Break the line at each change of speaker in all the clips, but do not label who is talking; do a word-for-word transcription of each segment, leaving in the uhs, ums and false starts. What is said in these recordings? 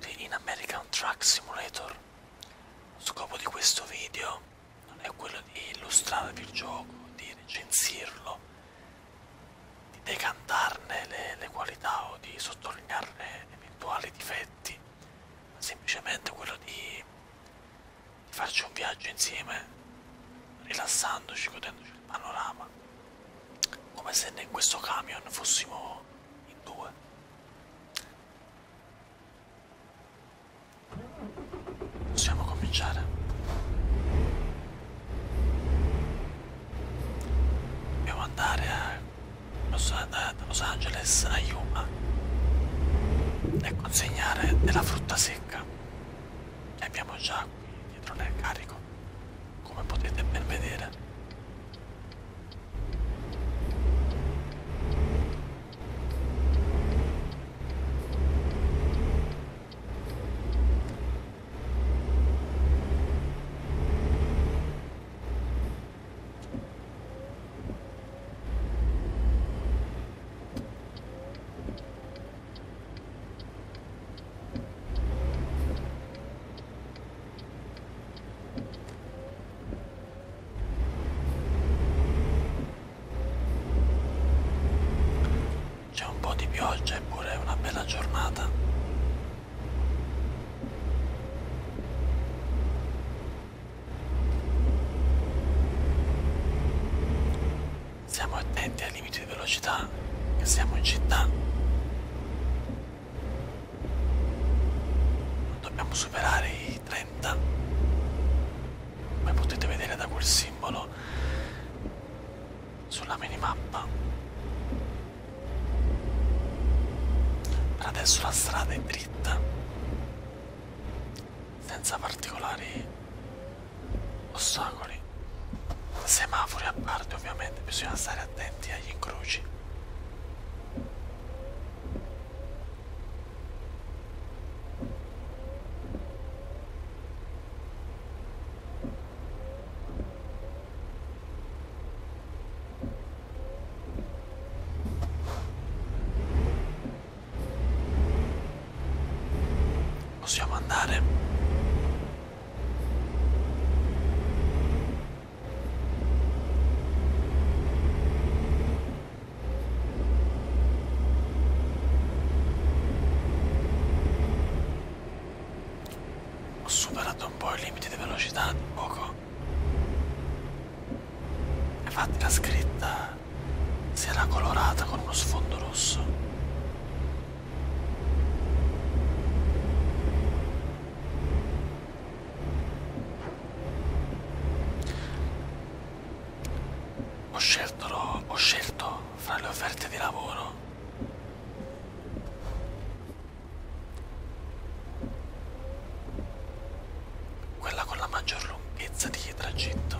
benvenuti in American Truck Simulator. Lo scopo di questo video non è quello di illustrarvi il gioco, di recensirlo, di decantarne le, le qualità o di sottolinearne eventuali difetti, ma semplicemente quello di, di farci un viaggio insieme, rilassandoci, godendoci il panorama, come se in questo camion fossimo in due. Possiamo cominciare. Dobbiamo andare a Los, da Los Angeles a Yuma e consegnare della frutta secca che abbiamo già qui dietro nel carico, come potete ben vedere. C'è un po' di pioggia eppure è una bella giornata. Siamo attenti ai limiti di velocità, che siamo in città. Non dobbiamo superare i trenta, come potete vedere da quel simbolo sulla minimappa. Per adesso la strada è dritta, senza particolari ostacoli. Semafori a parte, ovviamente, bisogna stare attenti agli incroci. Possiamo andare. Ho superato un po' i limiti di velocità, di poco. Infatti la scritta si era colorata con uno sfondo rosso. Ho scelto, ho scelto fra le offerte di lavoro quella con la maggior lunghezza di tragitto,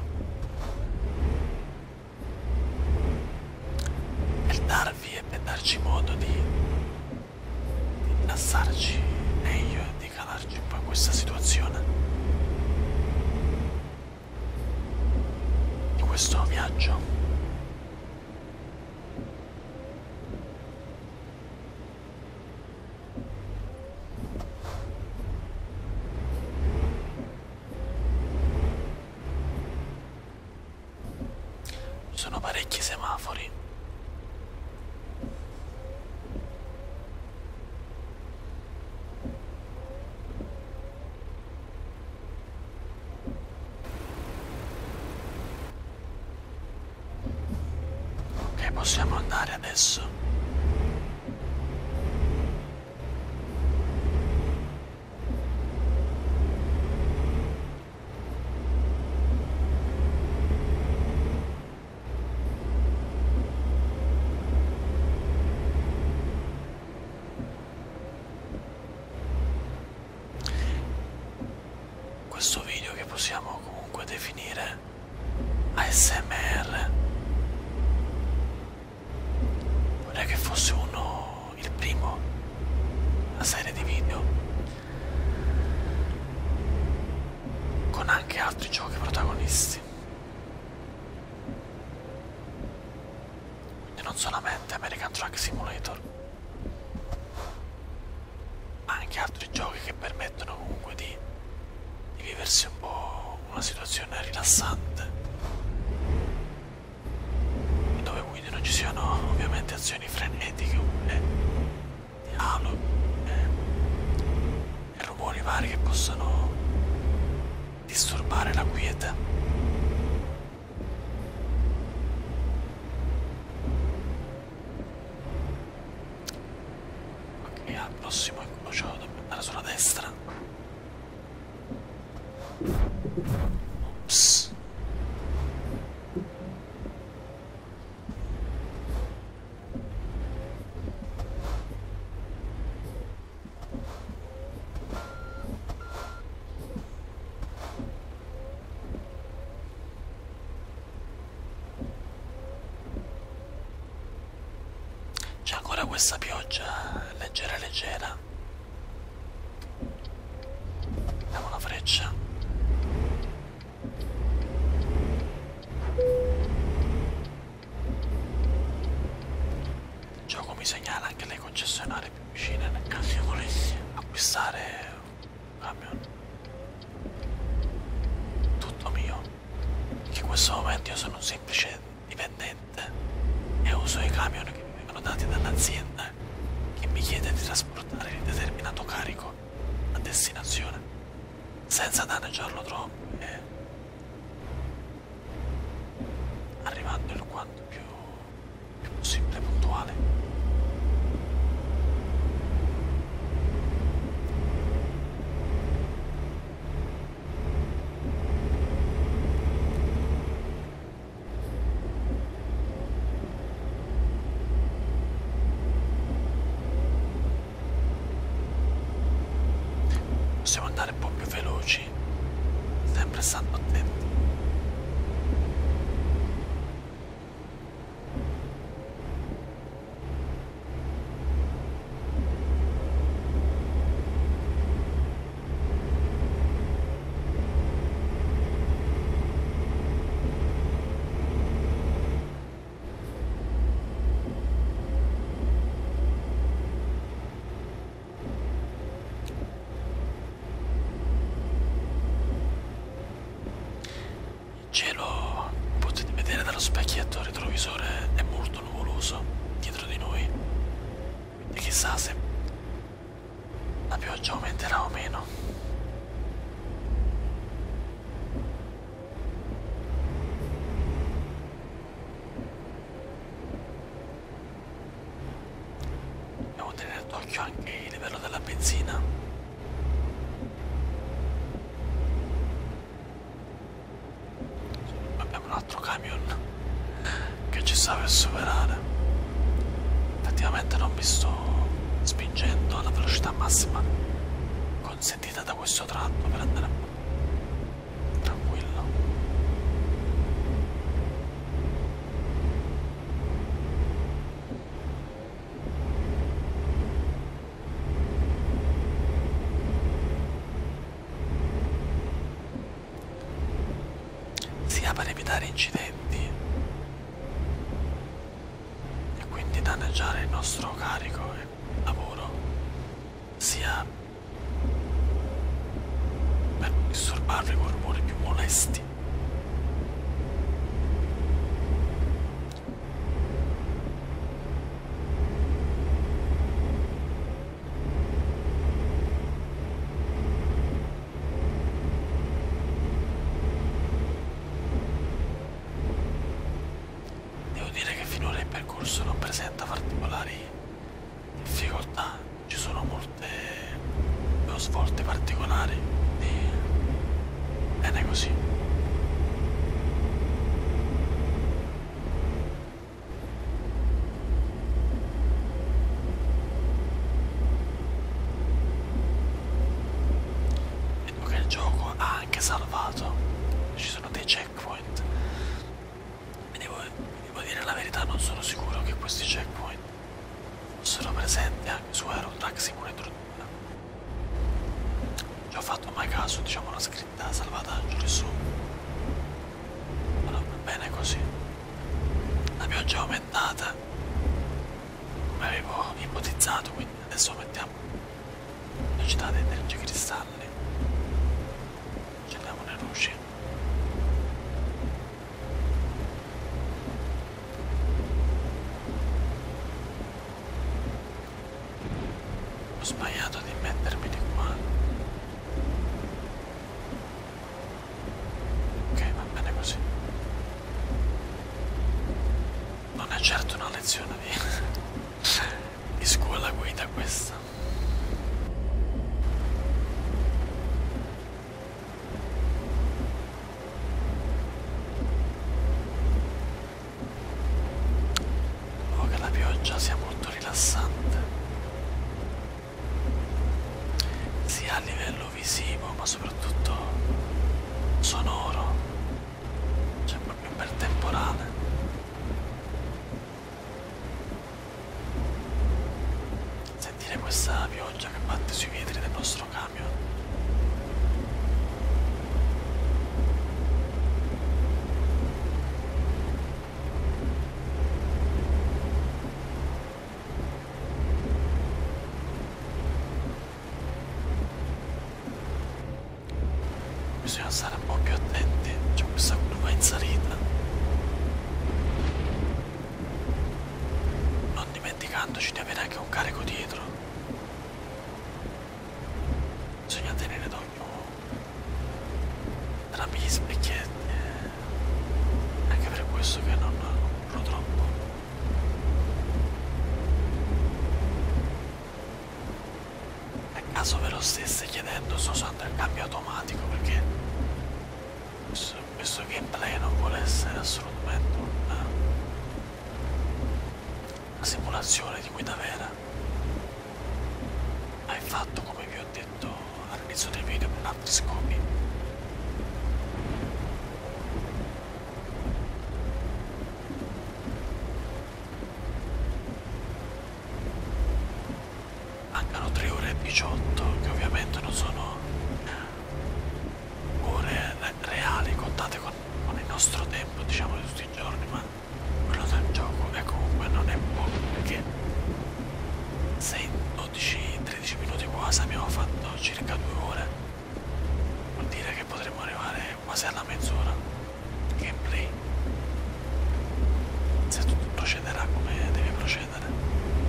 per darvi e per darci modo di, di rilassarci meglio e di calarci un po' in questa situazione di questo viaggio. Ci sono parecchi semafori. Ok, possiamo andare adesso. Questo video, che possiamo comunque definire A S M R, vorrei che fosse uno, il primo, una serie di video con anche altri giochi protagonisti, quindi non solamente American Truck Simulator, ma anche altri giochi che un'ambientazione rilassante, dove quindi non ci siano ovviamente azioni frenetiche oppure dialoghi e, e rumori vari che possano disturbare la quiete. Ok, al prossimo incrocio dobbiamo andare sulla destra. Ops. C'è ancora questa pioggia leggera leggera. Diamo una freccia. Il gioco mi segnala anche le concessionarie più vicine nel caso io volessi acquistare un camion. Tutto mio. Perché in questo momento io sono un semplice dipendente e uso i camion che mi vengono dati dall'azienda che mi chiede di trasportare il determinato carico a destinazione senza danneggiarlo troppo e arrivando il quanto più, più possibile puntuale. Possiamo andare un po' più veloci, sempre stando attenti. Il cielo, potete vedere dallo specchietto retrovisore, è molto nuvoloso dietro di noi, quindi chissà se la pioggia aumenterà o meno. Dobbiamo tenere d'occhio anche il livello della benzina. Abbiamo un altro camion che ci sta per superare. Effettivamente non mi sto spingendo alla velocità massima consentita da questo tratto per andare un po' tranquillo. Sia per evitare incidenti e quindi danneggiare il nostro carico e lavoro, sia per non disturbarvi con rumori più molesti. Devo dire che finora il percorso non presenta particolari difficoltà, ci sono molte svolte particolari, quindi bene così. Vedo che il gioco ha anche salvato, ci sono dei checkpoint. Mi devo, mi devo dire la verità, non sono sicuro che questi checkpoint fossero presenti anche su Euro Truck Simulator due. Ci ho fatto mai caso, diciamo, la scritta salvataggio lì su. Allora, va bene così. La pioggia è aumentata, come avevo ipotizzato, quindi adesso mettiamo velocità di energia cristalli. Accendiamo le luci. Ho sbagliato di mettermi di qua. Ok, va bene così. Non è certo una lezione di, di scuola guida questa. Trovo che la pioggia sia molto rilassante, sia a livello visivo ma soprattutto sonoro, c'è proprio un bel temporale. Sentire questa pioggia che batte sui vetri del nostro camion. Bisogna stare un po' più attenti, c'è questa curva in salita. Non dimenticandoci di avere anche un carico dietro. Bisogna tenere d'occhio entrambi gli specchietti. Anche per questo che non corro troppo. A caso ve lo stesse chiedendo, sto usando il cambio automatico perché questo, questo gameplay non vuole essere assolutamente una, una simulazione di guida vera, ma è fatto, come vi ho detto all'inizio del video, per altri scopi. Mancano tre ore e diciotto, che ovviamente non sono ore reali contate con, con il nostro tempo, diciamo, di tutti i giorni, ma quello del gioco è comunque non è poco, perché se in dodici tredici minuti quasi abbiamo fatto circa due ore, vuol dire che potremmo arrivare quasi alla mezz'ora di gameplay, se tutto procederà come deve procedere.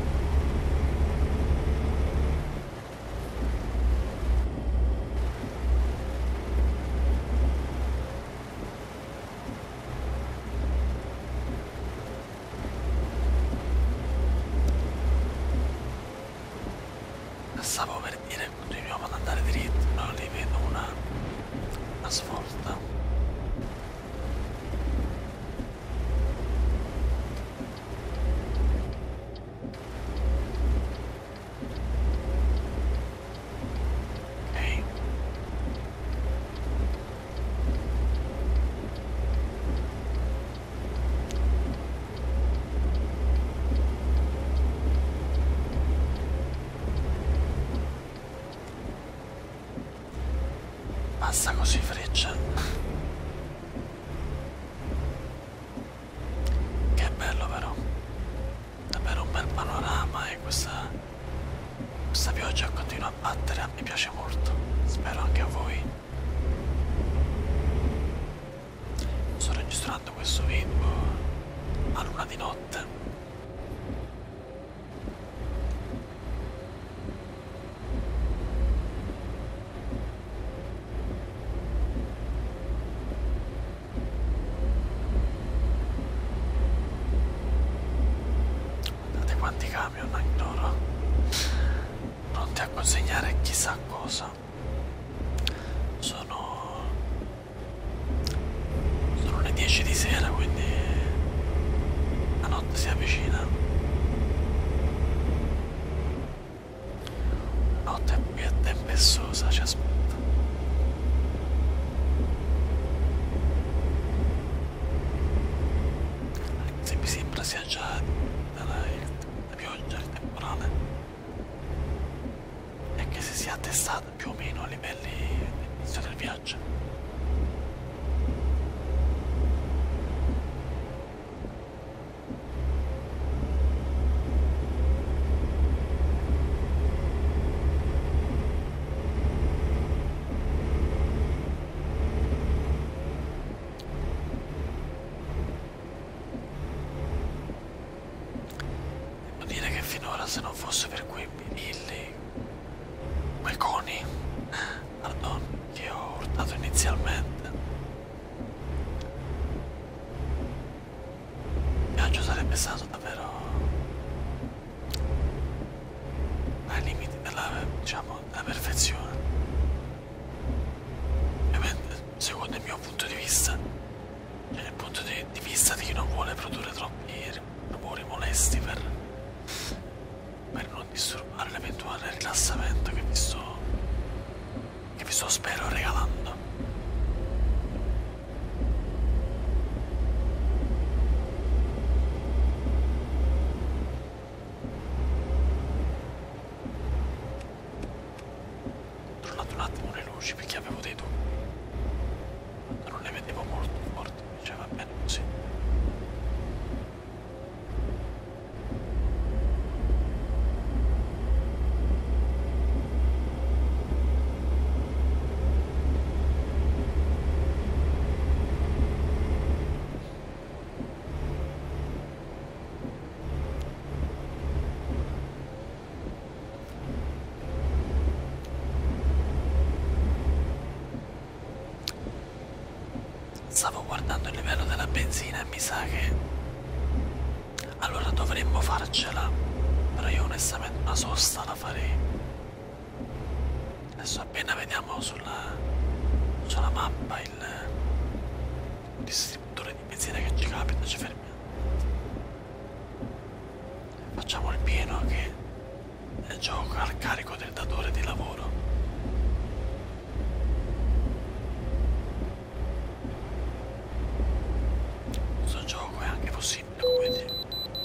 Stavo per dire continuiamo ad andare dritti, però lì vedo una, una svolta. Ok. Basta così, freccia. Che bello però. Davvero un bel panorama e questa, questa pioggia continua a battere, a me piace molto. Spero anche a voi. Sto registrando questo video a luna di notte. Quanti camion anche loro pronti a consegnare chissà cosa. Sono sono le dieci di sera, quindi la notte si avvicina. Notte qui è tempestosa, ci aspetta. Se mi sembra sia già dalla la pioggia, il temporale, e che si sia attestata più o meno a livelli dell'inizio del viaggio. Devo dire che finora, se non fosse per quei birilli diciamo, della perfezione. Ovviamente, secondo il mio punto di vista, cioè il punto di, di vista di chi non vuole produrre troppi rumori molesti per, per non disturbare l'eventuale rilassamento che vi sto, che vi sto spero regalando. Un attimo le luci perché avevo dei dubbi, non le vedevo molto forti, invece va bene così. Stavo guardando il livello della benzina e mi sa che allora dovremmo farcela, però io onestamente una sosta la farei. Adesso appena vediamo sulla, sulla mappa il distributore di benzina che ci capita, ci fermiamo. Facciamo il pieno che nel gioco al carico del datore di lavoro. Possibile, come dire.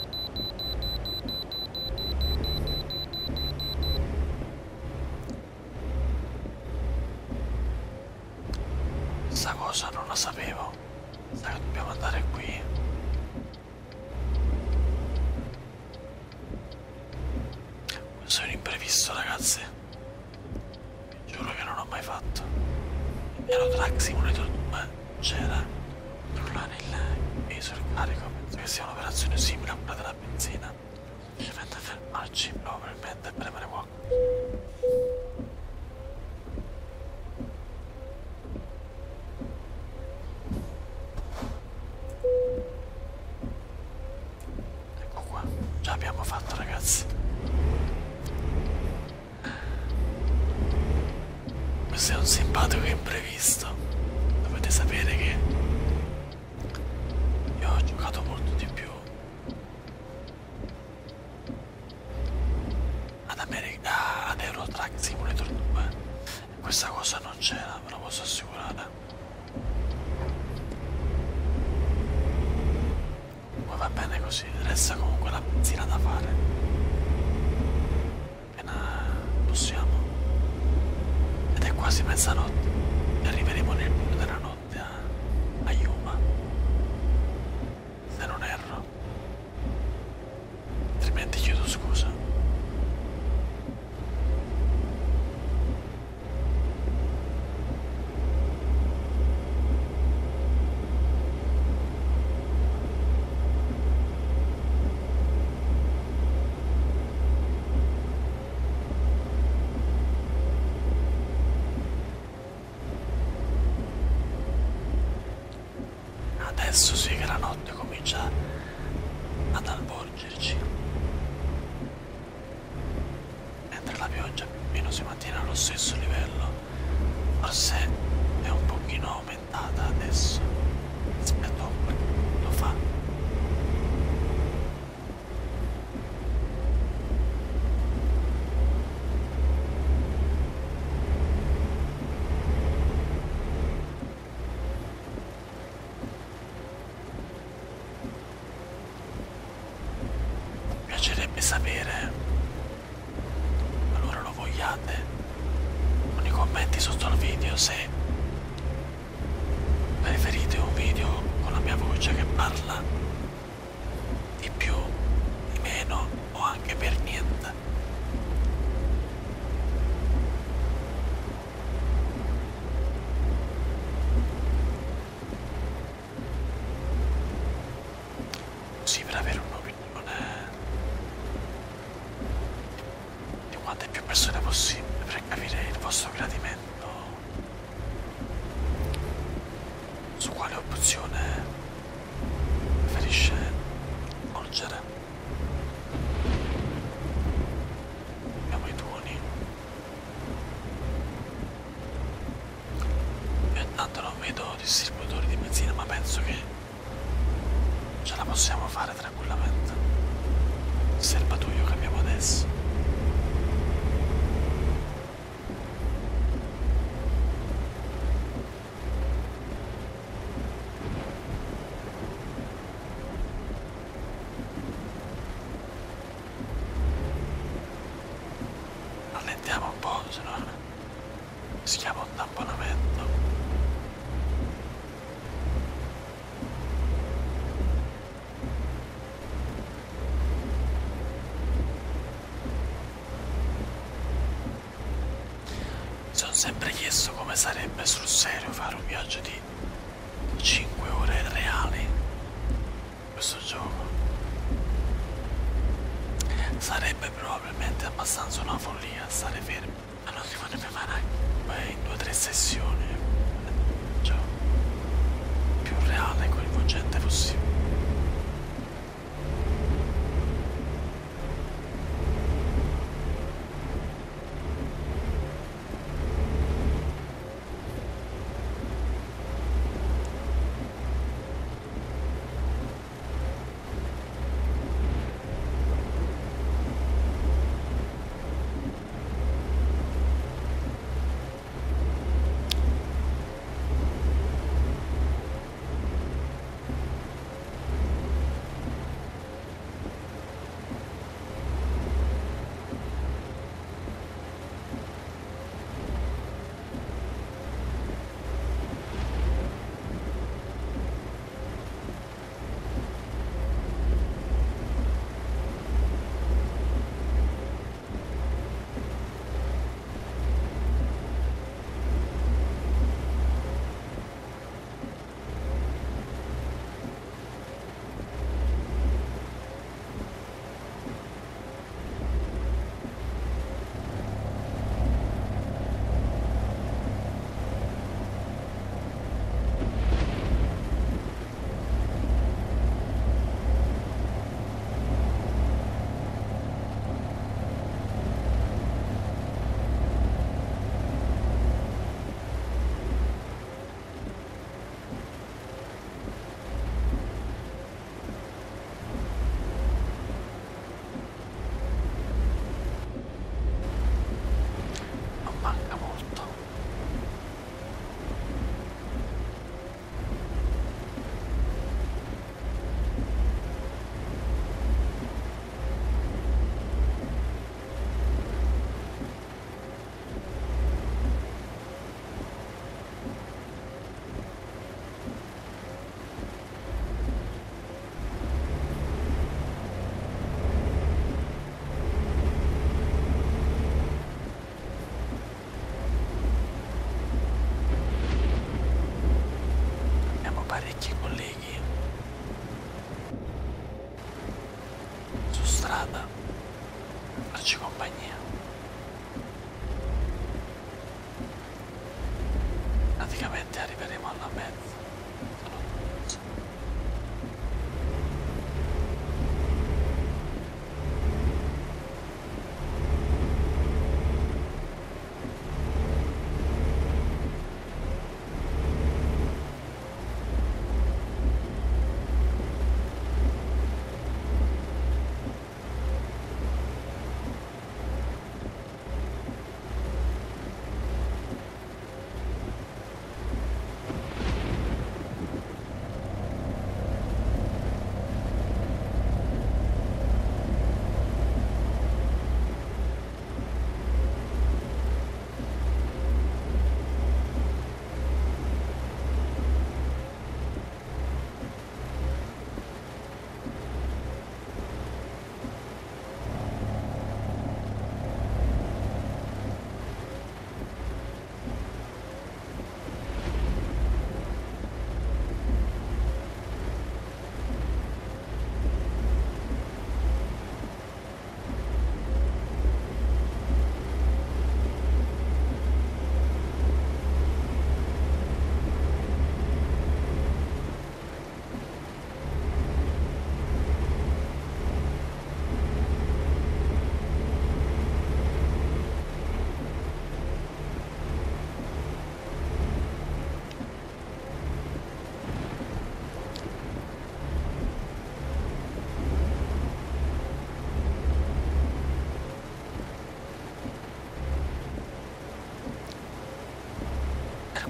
Questa cosa non la sapevo. Sa che dobbiamo andare qui. Questo è un imprevisto, ragazzi. Vi giuro che non ho mai fatto. Il Euro Truck Simulator due c'era controllare il peso e il carico. Penso che sia un'operazione simile a quella della benzina. Semplicemente fermarci probabilmente e premere qualcosa. Ecco qua, già abbiamo fatto, ragazzi. Questo è un simpatico imprevisto. Dovete sapere che io ho giocato molto di più ad America, ad Euro Truck Simulator due e questa cosa non c'era, ve lo posso assicurare. Poi va bene così, resta comunque la benzina da fare appena possiamo, ed è quasi mezzanotte e arriveremo nel pieno della notte a, a Yuma, se non erro, altrimenti chiedo scusa. Adesso sì che la notte comincia ad avvolgerci, mentre la pioggia più o meno si mantiene allo stesso livello, forse è un pochino aumentata adesso rispetto a qualche minuto fa. Mi piacerebbe sapere, allora lo vogliate, con i commenti sotto al video, se preferite un video con la mia voce che parla di più, di meno o anche per niente. Così per avere un'opinione di quante più persone possibile, per capire il vostro gradimento su quale opzione preferisce volgere. Abbiamo i tuoni. distributore di benzina, ma penso che ce la possiamo fare tranquillamente. Il serbatoio che abbiamo adesso. Rallentiamo un po', se no rischiamo un tamponamento. Mi sono sempre chiesto come sarebbe sul serio fare un viaggio di cinque ore reali in questo gioco. Sarebbe probabilmente abbastanza una follia stare fermi, ma non si potrebbe fare anche in due o tre sessioni, cioè più reale e coinvolgente possibile.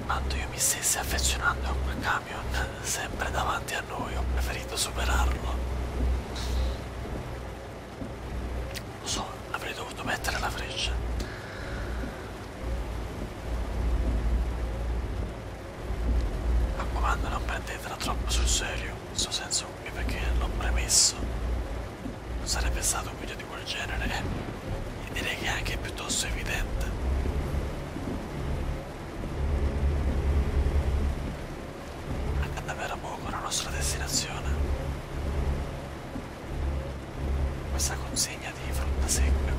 quando io mi stessi affezionando a quel camion sempre davanti a noi, ho preferito superarlo. Lo so, avrei dovuto mettere la freccia. Mi raccomando, non prendetela troppo sul serio, in questo senso qui, perché l'ho premesso. Non sarebbe stato un video di quel genere e direi che è anche piuttosto evidente. Manca davvero poco alla nostra destinazione. Questa consegna di frutta secca.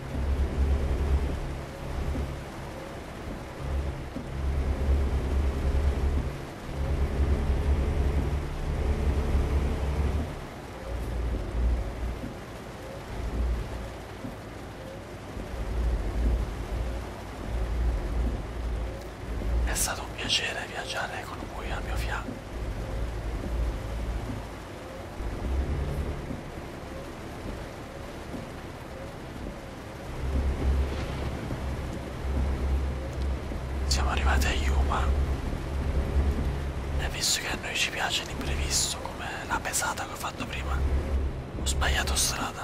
È stato un piacere viaggiare con voi al mio fianco. Siamo arrivati a Yuma e visto che a noi ci piace l'imprevisto come la pesata che ho fatto prima, ho sbagliato strada.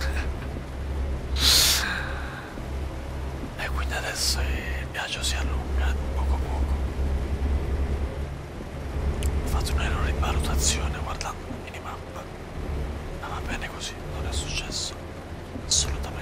E quindi adesso il viaggio si allunga poco poco. Ho fatto un'errore di valutazione guardando la minimappa, ma va bene così, non è successo assolutamente.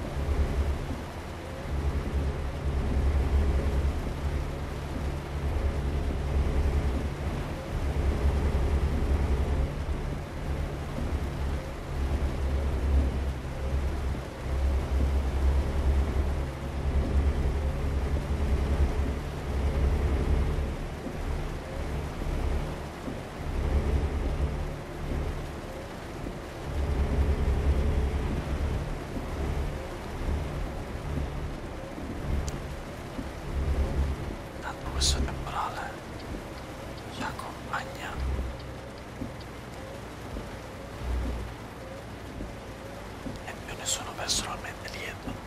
Questo temporale ci accompagna e più ne sono personalmente lieto.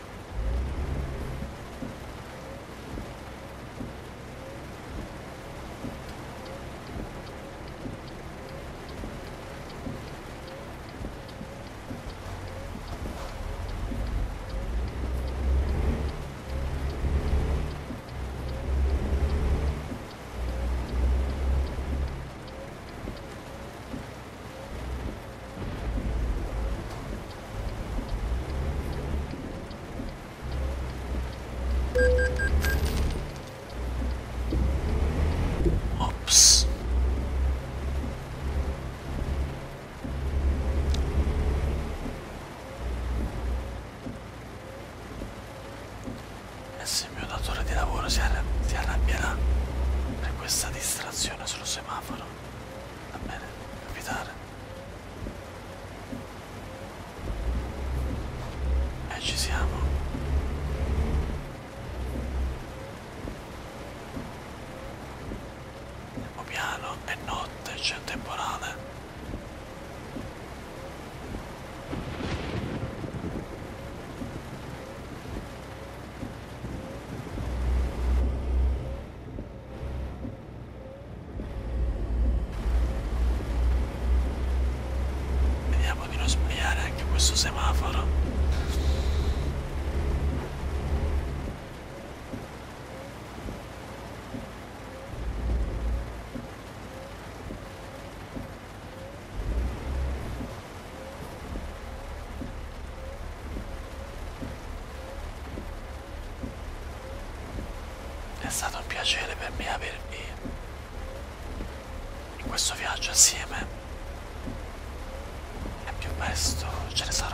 Ops. E se il mio datore di lavoro si, arra si arrabbierà per questa distrazione sullo semaforo, va bene, capitare. E ci siamo. Piano, è notte, c'è un temporale. Vediamo di non sbagliare anche questo semaforo. È stato un piacere per me avervi in questo viaggio assieme e più presto ce ne sarà